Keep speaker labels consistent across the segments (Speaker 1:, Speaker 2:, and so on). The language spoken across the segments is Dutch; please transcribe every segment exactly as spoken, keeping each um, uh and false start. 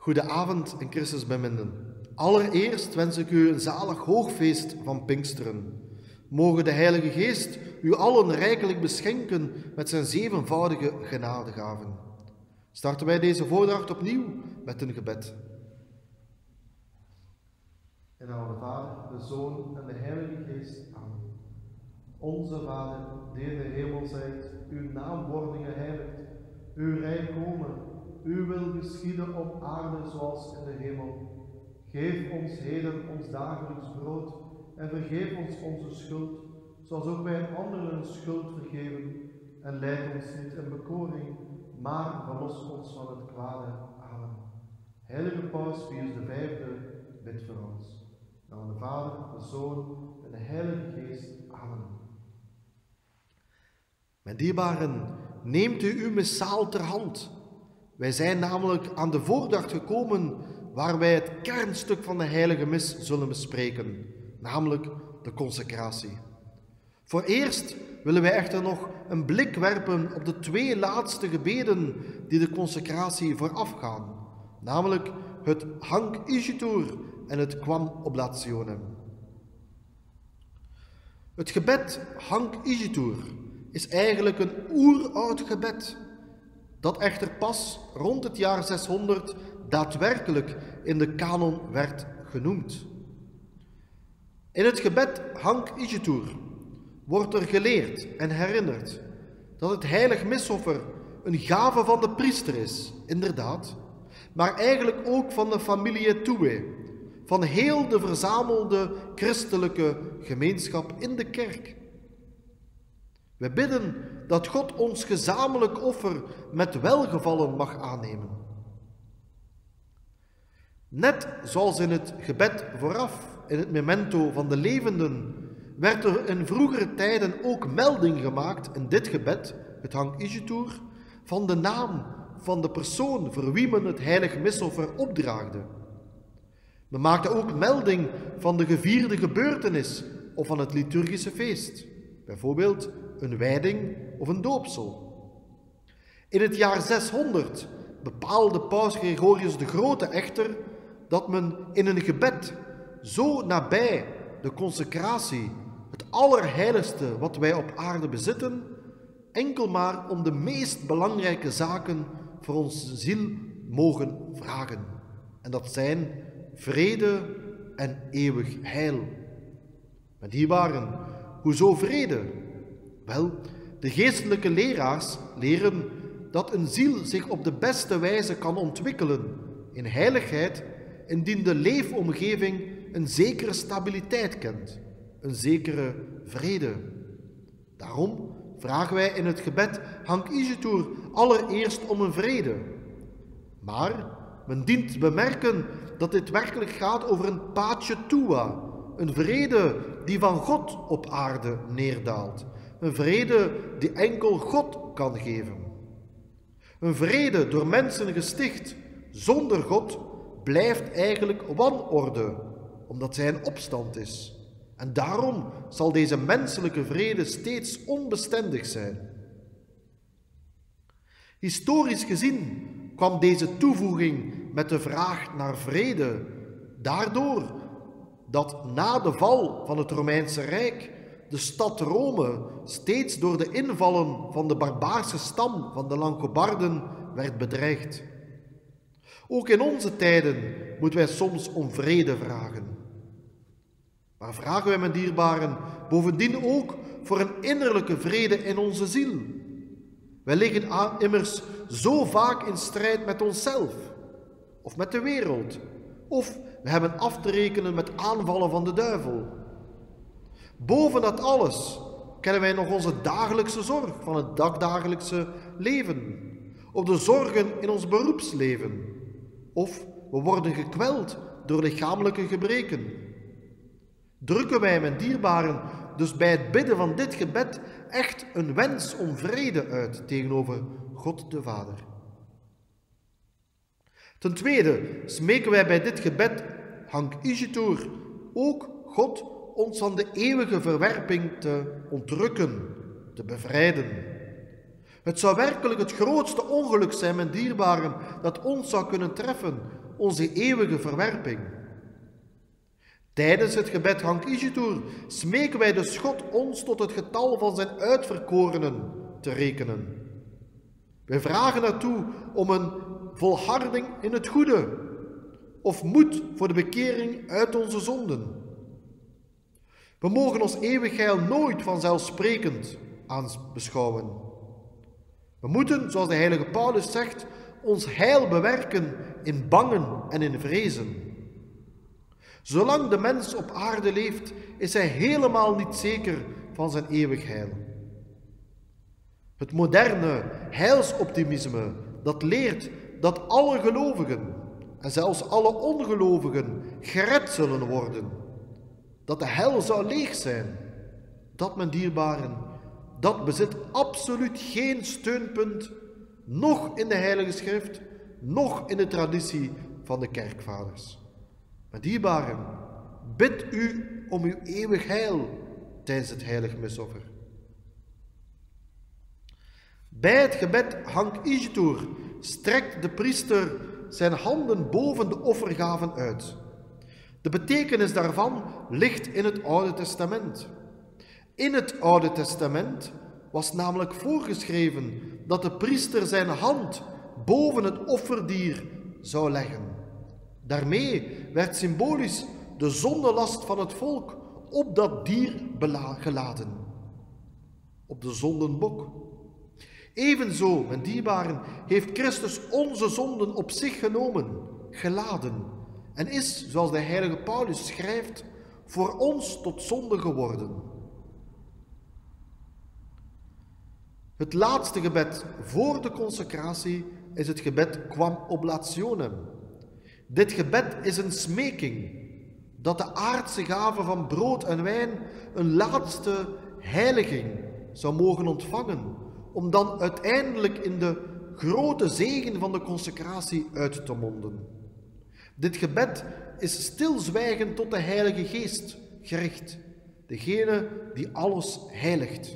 Speaker 1: Goedenavond in Christus beminden. Allereerst wens ik u een zalig hoogfeest van Pinksteren. Mogen de Heilige Geest u allen rijkelijk beschenken met zijn zevenvoudige genadegaven. Starten wij deze voordracht opnieuw met een gebed. In naam van de Vader, de Zoon en de Heilige Geest. Amen. Onze Vader, die in de hemel zijt, uw naam worden geheiligd, uw rijk komen. Uw wil geschieden op aarde zoals in de hemel. Geef ons heden ons dagelijks brood en vergeef ons onze schuld, zoals ook wij anderen hun schuld vergeven. En leid ons niet in bekoring, maar verlos ons van het kwade. Amen. Heilige Paus Pius de Vijfde, bid voor ons. Naam de Vader, de Zoon en de Heilige Geest. Amen. Mijn dierbaren, neemt u uw missaal ter hand. Wij zijn namelijk aan de voordracht gekomen waar wij het kernstuk van de heilige mis zullen bespreken, namelijk de consecratie. Voor eerst willen wij echter nog een blik werpen op de twee laatste gebeden die de consecratie voorafgaan, namelijk het Hanc Igitur en het Quam Oblationem. Het gebed Hanc Igitur is eigenlijk een oeroud gebed, dat echter pas rond het jaar zeshonderd daadwerkelijk in de kanon werd genoemd. In het gebed Hanc Igitur wordt er geleerd en herinnerd dat het heilig misoffer een gave van de priester is, inderdaad, maar eigenlijk ook van de familie Tue, van heel de verzamelde christelijke gemeenschap in de kerk. We bidden dat God ons gezamenlijk offer met welgevallen mag aannemen. Net zoals in het gebed vooraf, in het memento van de levenden, werd er in vroegere tijden ook melding gemaakt in dit gebed, het Hanc Igitur, van de naam van de persoon voor wie men het heilig misoffer opdraagde. Men maakte ook melding van de gevierde gebeurtenis of van het liturgische feest, bijvoorbeeld een wijding of een doopsel. In het jaar zeshonderd bepaalde paus Gregorius de Grote echter dat men in een gebed zo nabij de consecratie, het allerheiligste wat wij op aarde bezitten, enkel maar om de meest belangrijke zaken voor onze ziel mogen vragen. En dat zijn vrede en eeuwig heil. Maar die waren, hoezo vrede? Wel, de geestelijke leraars leren dat een ziel zich op de beste wijze kan ontwikkelen in heiligheid indien de leefomgeving een zekere stabiliteit kent, een zekere vrede. Daarom vragen wij in het gebed Hanc Igitur allereerst om een vrede. Maar men dient te bemerken dat dit werkelijk gaat over een pace tua, een vrede die van God op aarde neerdaalt. Een vrede die enkel God kan geven. Een vrede door mensen gesticht zonder God blijft eigenlijk wanorde, omdat zij een opstand is. En daarom zal deze menselijke vrede steeds onbestendig zijn. Historisch gezien kwam deze toevoeging met de vraag naar vrede daardoor dat na de val van het Romeinse Rijk de stad Rome steeds door de invallen van de barbaarse stam van de Langobarden werd bedreigd. Ook in onze tijden moeten wij soms om vrede vragen. Maar vragen wij, mijn dierbaren, bovendien ook voor een innerlijke vrede in onze ziel. Wij liggen aan, immers zo vaak in strijd met onszelf, of met de wereld, of we hebben af te rekenen met aanvallen van de duivel. Boven dat alles kennen wij nog onze dagelijkse zorg van het dagdagelijkse leven, of de zorgen in ons beroepsleven, of we worden gekweld door lichamelijke gebreken. Drukken wij, mijn dierbaren, dus bij het bidden van dit gebed echt een wens om vrede uit tegenover God de Vader. Ten tweede smeken wij bij dit gebed Hanc Igitur ook God ons van de eeuwige verwerping te ontrukken, te bevrijden. Het zou werkelijk het grootste ongeluk zijn, mijn dierbaren, dat ons zou kunnen treffen, onze eeuwige verwerping. Tijdens het gebed Hanc Igitur smeken wij dus God ons tot het getal van zijn uitverkorenen te rekenen. Wij vragen naartoe om een volharding in het goede, of moed voor de bekering uit onze zonden. We mogen ons eeuwig heil nooit vanzelfsprekend aanbeschouwen. We moeten, zoals de heilige Paulus zegt, ons heil bewerken in bangen en in vrezen. Zolang de mens op aarde leeft, is hij helemaal niet zeker van zijn eeuwig heil. Het moderne heilsoptimisme, dat leert dat alle gelovigen, en zelfs alle ongelovigen, gered zullen worden. Dat de hel zou leeg zijn. Dat, mijn dierbaren, dat bezit absoluut geen steunpunt, noch in de Heilige Schrift, noch in de traditie van de kerkvaders. Mijn dierbaren, bid u om uw eeuwig heil tijdens het heilig misoffer. Bij het gebed Hanc Igitur strekt de priester zijn handen boven de offergaven uit. De betekenis daarvan ligt in het Oude Testament. In het Oude Testament was namelijk voorgeschreven dat de priester zijn hand boven het offerdier zou leggen. Daarmee werd symbolisch de zondelast van het volk op dat dier geladen, op de zondenbok. Evenzo, mijn dierbaren, heeft Christus onze zonden op zich genomen, geladen, en is, zoals de heilige Paulus schrijft, voor ons tot zonde geworden. Het laatste gebed voor de consecratie is het gebed Quam Oblationem. Dit gebed is een smeking dat de aardse gave van brood en wijn een laatste heiliging zou mogen ontvangen, om dan uiteindelijk in de grote zegen van de consecratie uit te monden. Dit gebed is stilzwijgen tot de Heilige Geest gericht, degene die alles heiligt.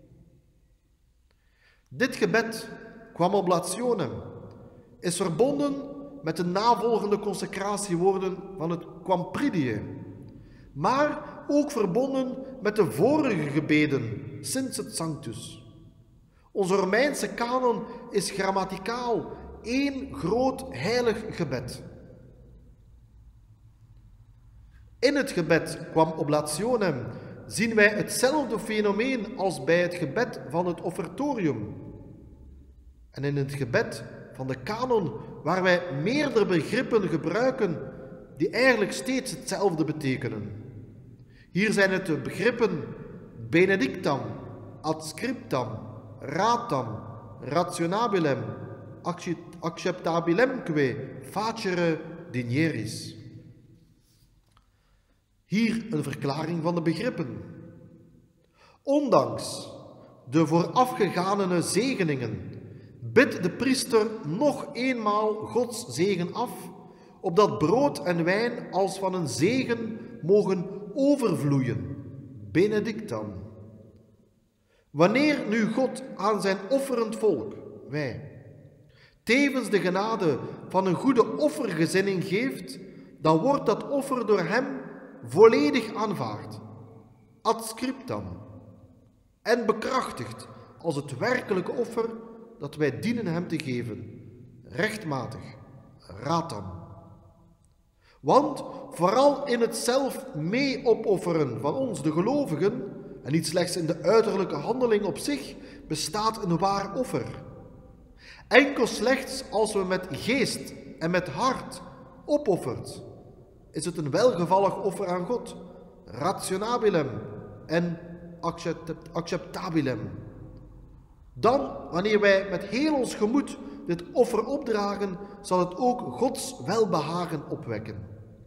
Speaker 1: Dit gebed, Quam Oblationem, is verbonden met de navolgende consecratiewoorden van het Quam Pridie, maar ook verbonden met de vorige gebeden sinds het Sanctus. Onze Romeinse kanon is grammaticaal één groot heilig gebed. In het gebed Quam Oblationem zien wij hetzelfde fenomeen als bij het gebed van het offertorium. En in het gebed van de kanon, waar wij meerdere begrippen gebruiken die eigenlijk steeds hetzelfde betekenen. Hier zijn het de begrippen benedictam, adscriptam, ratam, rationabilem, acceptabilemque, facere dinieris. Hier een verklaring van de begrippen. Ondanks de voorafgeganene zegeningen bidt de priester nog eenmaal Gods zegen af, opdat brood en wijn als van een zegen mogen overvloeien. Benedictam. Wanneer nu God aan zijn offerend volk, wij, tevens de genade van een goede offergezinning geeft, dan wordt dat offer door hem volledig aanvaard, adscriptam, en bekrachtigd als het werkelijke offer dat wij dienen hem te geven, rechtmatig, ratam. Want vooral in het zelf mee opofferen van ons, de gelovigen, en niet slechts in de uiterlijke handeling op zich, bestaat een waar offer. Enkel slechts als we met geest en met hart opoffert, is het een welgevallig offer aan God, rationabilem en acceptabilem. Dan, wanneer wij met heel ons gemoed dit offer opdragen, zal het ook Gods welbehagen opwekken.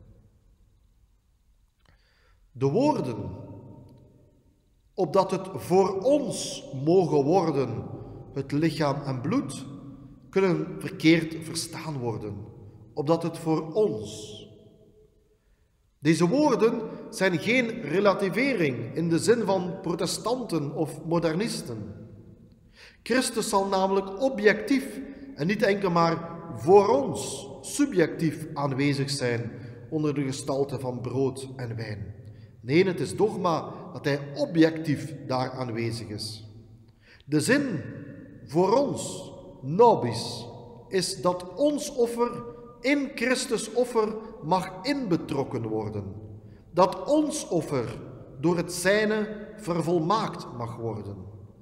Speaker 1: De woorden, opdat het voor ons mogen worden het lichaam en bloed, kunnen verkeerd verstaan worden, opdat het voor ons. Deze woorden zijn geen relativering in de zin van protestanten of modernisten. Christus zal namelijk objectief en niet enkel maar voor ons subjectief aanwezig zijn onder de gestalte van brood en wijn. Nee, het is dogma dat hij objectief daar aanwezig is. De zin voor ons, nobis, is dat ons offer in Christus offer mag inbetrokken worden. Dat ons offer door het zijne vervolmaakt mag worden.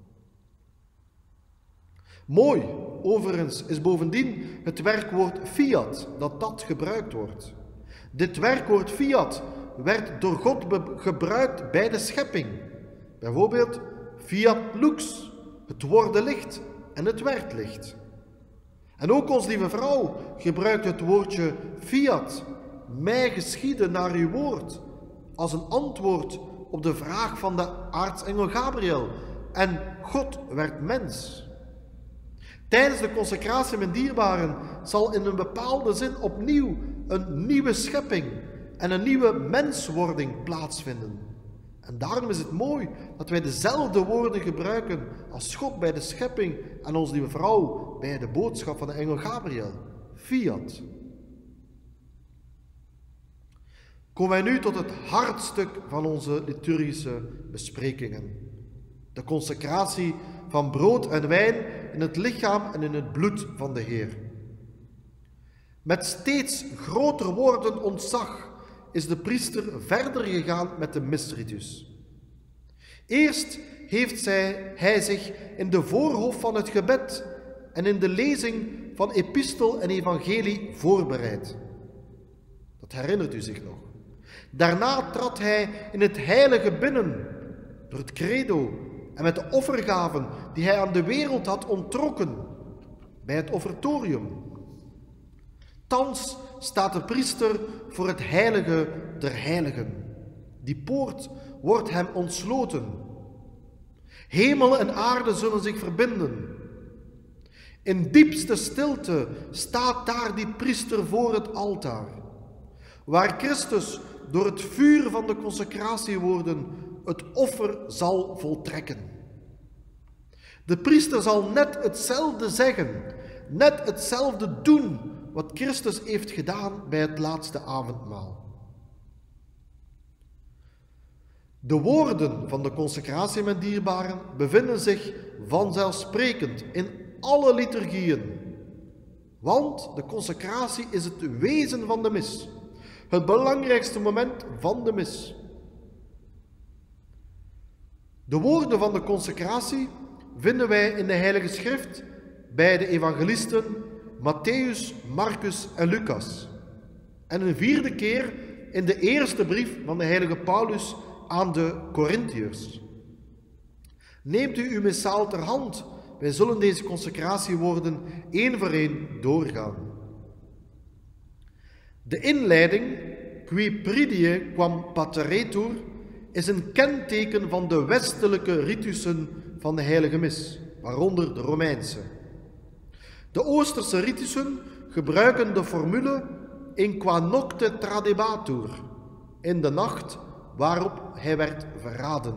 Speaker 1: Mooi, overigens, is bovendien het werkwoord fiat dat dat gebruikt wordt. Dit werkwoord fiat werd door God gebruikt bij de schepping. Bijvoorbeeld fiat lux, het worden licht en het werd licht. En ook ons lieve vrouw gebruikt het woordje fiat, mij geschieden naar uw woord, als een antwoord op de vraag van de aartsengel Gabriel. En God werd mens. Tijdens de consecratie met dierbaren zal in een bepaalde zin opnieuw een nieuwe schepping en een nieuwe menswording plaatsvinden. En daarom is het mooi dat wij dezelfde woorden gebruiken als God bij de schepping en ons lieve vrouw bij de boodschap van de engel Gabriel. Fiat. Komen wij nu tot het hartstuk van onze liturgische besprekingen. De consecratie van brood en wijn in het lichaam en in het bloed van de Heer. Met steeds groter wordend ontzag is de priester verder gegaan met de misritus. Eerst heeft zij, hij zich in de voorhof van het gebed en in de lezing van epistel en evangelie voorbereid. Dat herinnert u zich nog. Daarna trad hij in het heilige binnen, door het credo en met de offergaven die hij aan de wereld had onttrokken, bij het offertorium. Thans staat de priester voor het heilige der heiligen. Die poort wordt hem ontsloten. Hemel en aarde zullen zich verbinden. In diepste stilte staat daar die priester voor het altaar, waar Christus door het vuur van de consecratiewoorden het offer zal voltrekken. De priester zal net hetzelfde zeggen, net hetzelfde doen wat Christus heeft gedaan bij het laatste avondmaal. De woorden van de consecratie met dierbaren bevinden zich vanzelfsprekend in alle liturgieën, want de consecratie is het wezen van de mis, het belangrijkste moment van de mis. De woorden van de consecratie vinden wij in de Heilige Schrift bij de evangelisten Matthäus, Marcus en Lucas. En een vierde keer in de eerste brief van de heilige Paulus aan de Corinthiërs. Neemt u uw missaal ter hand, wij zullen deze consecratiewoorden één voor één doorgaan. De inleiding, qui pridie quam pateretur, is een kenteken van de westelijke ritussen van de heilige mis, waaronder de Romeinse. De Oosterse ritussen gebruiken de formule in qua nocte tradebatur, in de nacht waarop hij werd verraden.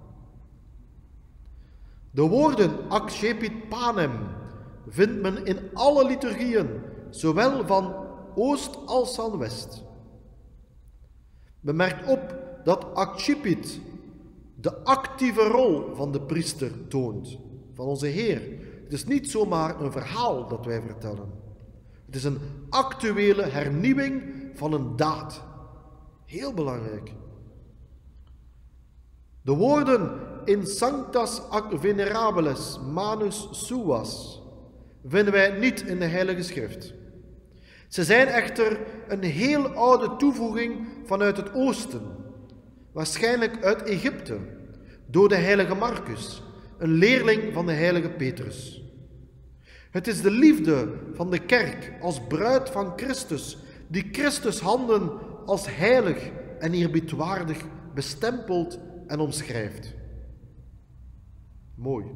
Speaker 1: De woorden accepit panem vindt men in alle liturgieën, zowel van Oost als van West. Men merkt op dat accipit de actieve rol van de priester toont, van onze Heer. Het is niet zomaar een verhaal dat wij vertellen. Het is een actuele hernieuwing van een daad. Heel belangrijk. De woorden in sanctas ac venerabiles manus suas vinden wij niet in de Heilige Schrift. Ze zijn echter een heel oude toevoeging vanuit het oosten, waarschijnlijk uit Egypte, door de heilige Marcus, een leerling van de heilige Petrus. Het is de liefde van de kerk als bruid van Christus, die Christus handen als heilig en eerbiedwaardig bestempelt en omschrijft. Mooi.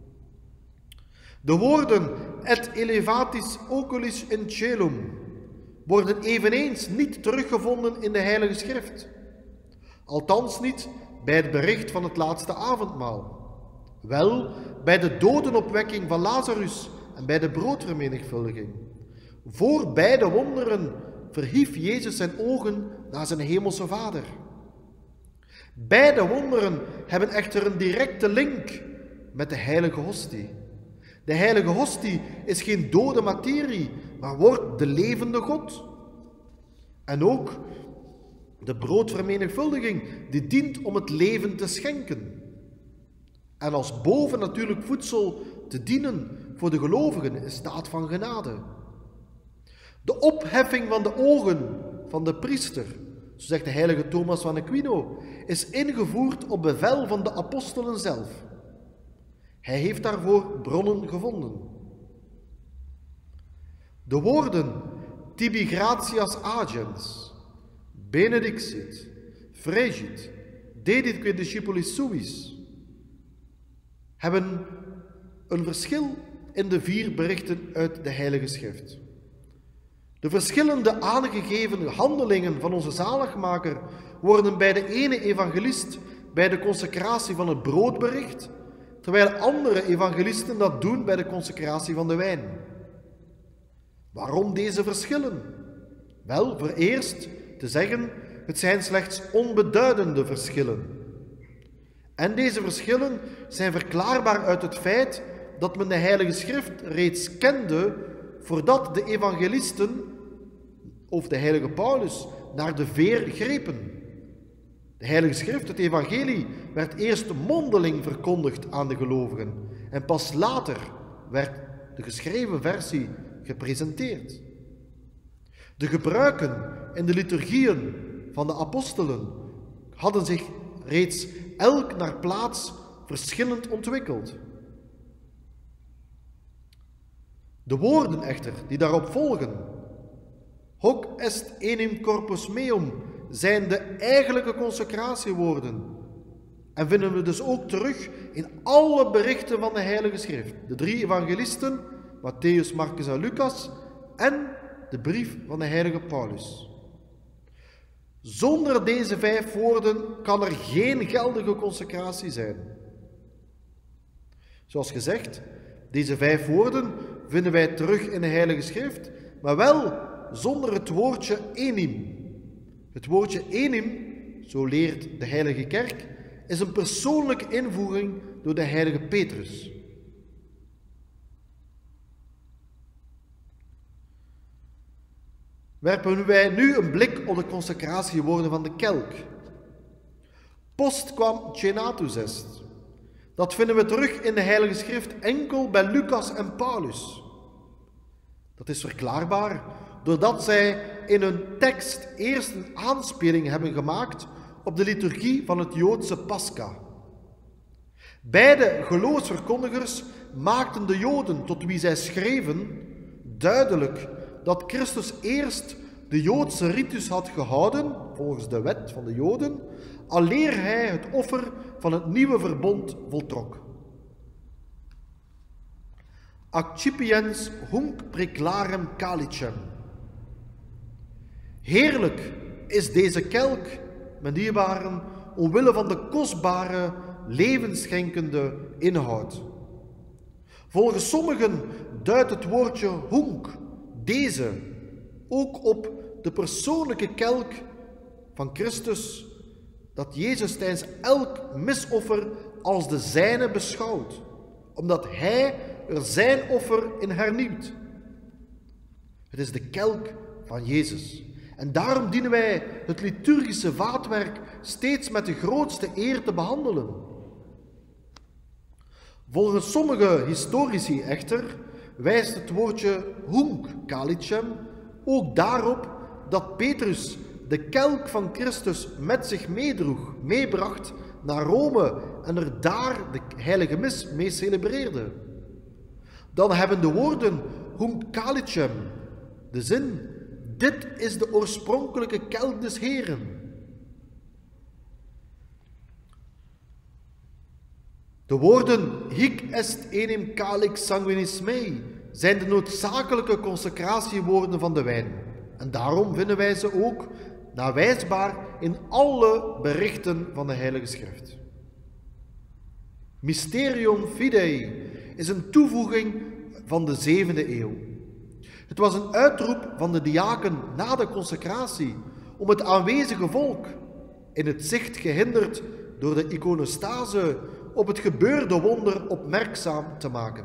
Speaker 1: De woorden et elevatis oculis in caelum worden eveneens niet teruggevonden in de Heilige Schrift. Althans niet bij het bericht van het laatste avondmaal. Wel bij de dodenopwekking van Lazarus en bij de broodvermenigvuldiging, Voor beide wonderen verhief Jezus zijn ogen naar zijn hemelse Vader. Beide wonderen hebben echter een directe link met de heilige hostie. De heilige hostie is geen dode materie, maar wordt de levende God. En ook de broodvermenigvuldiging, die dient om het leven te schenken. En als bovennatuurlijk voedsel te dienen voor de gelovigen in staat van genade. De opheffing van de ogen van de priester, zo zegt de heilige Thomas van Aquino, is ingevoerd op bevel van de apostelen zelf. Hij heeft daarvoor bronnen gevonden. De woorden tibi gratias agens, benedixit, fregit, deditque discipulis suis, hebben een verschil in de vier berichten uit de Heilige Schrift. De verschillende aangegeven handelingen van onze zaligmaker worden bij de ene evangelist bij de consecratie van het brood bericht, terwijl andere evangelisten dat doen bij de consecratie van de wijn. Waarom deze verschillen? Wel, voor eerst te zeggen, het zijn slechts onbeduidende verschillen. En deze verschillen zijn verklaarbaar uit het feit dat men de Heilige Schrift reeds kende voordat de evangelisten of de heilige Paulus naar de veer grepen. De Heilige Schrift, het evangelie, werd eerst mondeling verkondigd aan de gelovigen en pas later werd de geschreven versie gepresenteerd. De gebruiken in de liturgieën van de apostelen hadden zich reeds elk naar plaats verschillend ontwikkeld. De woorden echter die daarop volgen, hoc est enim corpus meum, zijn de eigenlijke consecratiewoorden. En vinden we dus ook terug in alle berichten van de Heilige Schrift. De drie evangelisten, Matthäus, Marcus en Lucas, en de brief van de heilige Paulus. Zonder deze vijf woorden kan er geen geldige consecratie zijn. Zoals gezegd, deze vijf woorden vinden wij terug in de Heilige Schrift, maar wel zonder het woordje enim. Het woordje enim, zo leert de Heilige Kerk, is een persoonlijke invoeging door de heilige Petrus. Werpen wij nu een blik op de consecratiewoorden van de kelk. Post quam cenatus est. Dat vinden we terug in de Heilige Schrift enkel bij Lucas en Paulus. Dat is verklaarbaar doordat zij in hun tekst eerst een aanspeling hebben gemaakt op de liturgie van het Joodse Pascha. Beide geloofsverkondigers maakten de Joden tot wie zij schreven duidelijk dat Christus eerst de Joodse ritus had gehouden, volgens de wet van de Joden, aleer hij het offer van het nieuwe verbond voltrok. Accipiens hunc preclarem calicem. Heerlijk is deze kelk, mijn dierbaren, omwille van de kostbare, levensschenkende inhoud. Volgens sommigen duidt het woordje hunc, deze, ook op de persoonlijke kelk van Christus, dat Jezus tijdens elk misoffer als de zijne beschouwt, omdat Hij er zijn offer in hernieuwt. Het is de kelk van Jezus. En daarom dienen wij het liturgische vaatwerk steeds met de grootste eer te behandelen. Volgens sommige historici echter wijst het woordje hunc calicem ook daarop dat Petrus de kelk van Christus met zich meedroeg, meebracht naar Rome en er daar de heilige mis mee celebreerde. Dan hebben de woorden hunc calicem de zin: dit is de oorspronkelijke kelk des Heren. De woorden hic est enim calix sanguinis mei zijn de noodzakelijke consecratiewoorden van de wijn. En daarom vinden wij ze ook nawijsbaar in alle berichten van de Heilige Schrift. Mysterium Fidei is een toevoeging van de zevende eeuw. Het was een uitroep van de diaken na de consecratie om het aanwezige volk, in het zicht gehinderd door de iconostase, op het gebeurde wonder opmerkzaam te maken.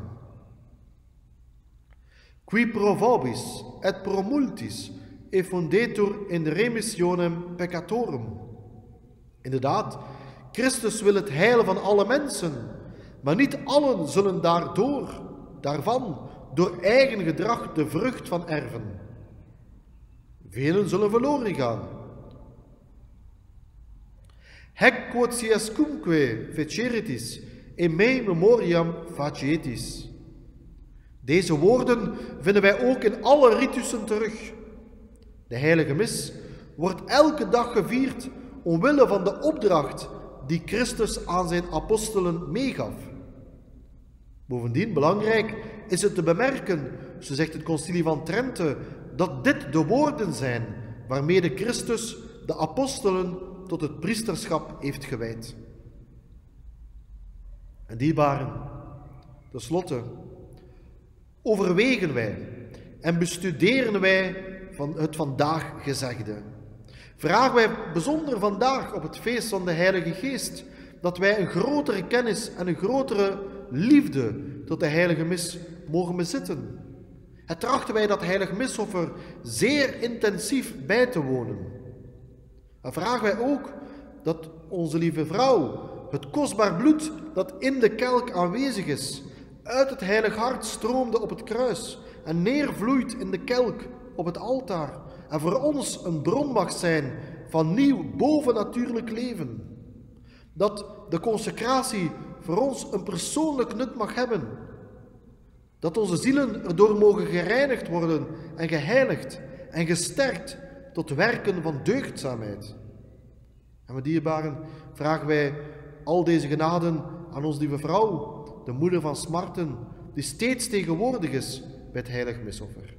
Speaker 1: Qui pro vobis et pro multis effundetur in remissionem peccatorum. Inderdaad, Christus wil het heil van alle mensen, maar niet allen zullen daardoor, daarvan, door eigen gedrag de vrucht van erven. Velen zullen verloren gaan. Haec quotiascumque feceritis, in me memoriam facietis. Deze woorden vinden wij ook in alle ritussen terug. De heilige mis wordt elke dag gevierd omwille van de opdracht die Christus aan zijn apostelen meegaf. Bovendien, belangrijk is het te bemerken, zo zegt het Concilie van Trente, dat dit de woorden zijn waarmee Christus de apostelen tot het priesterschap heeft gewijd. En dierbaren, tenslotte, overwegen wij en bestuderen wij van het vandaag gezegde. Vragen wij bijzonder vandaag op het feest van de Heilige Geest dat wij een grotere kennis en een grotere liefde tot de Heilige Mis mogen bezitten. Het trachten wij dat Heilige Misoffer zeer intensief bij te wonen. En vragen wij ook dat onze lieve vrouw het kostbaar bloed dat in de kelk aanwezig is, uit het Heilig Hart stroomde op het kruis en neervloeit in de kelk op het altaar en voor ons een bron mag zijn van nieuw bovennatuurlijk leven. Dat de consecratie voor ons een persoonlijk nut mag hebben. Dat onze zielen erdoor mogen gereinigd worden en geheiligd en gesterkt tot werken van deugdzaamheid. En mijn dierbaren, vragen wij al deze genaden aan onze lieve vrouw, de moeder van smarten, die steeds tegenwoordig is bij het heilig misoffer.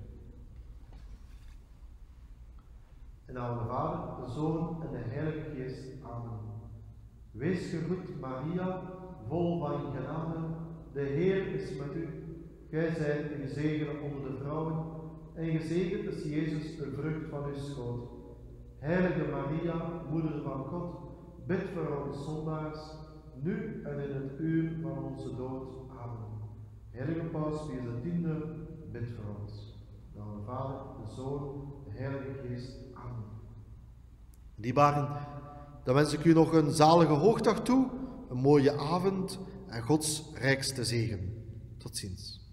Speaker 1: In de naam van de Vader, de Zoon en de Heilige Geest. Amen. Wees gegroet, Maria, vol van genade. De Heer is met u. Gij zijt gezegend onder de vrouwen, en gezegend is Jezus, de vrucht van uw schoot. Heilige Maria, Moeder van God, bid voor ons zondaars, nu en in het uur van onze dood. Amen. Heilige Paus Pius de tiende, bid voor ons. In de naam van de Vader, de Zoon, de Heilige Geest. Amen. Dierbaren, dan wens ik u nog een zalige hoogdag toe, een mooie avond en Gods rijkste zegen. Tot ziens.